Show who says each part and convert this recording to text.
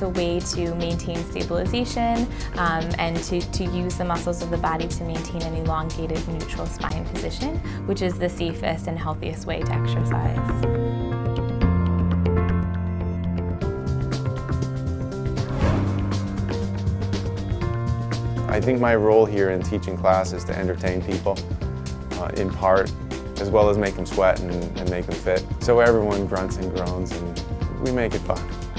Speaker 1: it's a way to maintain stabilization and to use the muscles of the body to maintain an elongated neutral spine position, which is the safest and healthiest way to exercise.
Speaker 2: I think my role here in teaching class is to entertain people, in part, as well as make them sweat and make them fit. So everyone grunts and groans and we make it fun.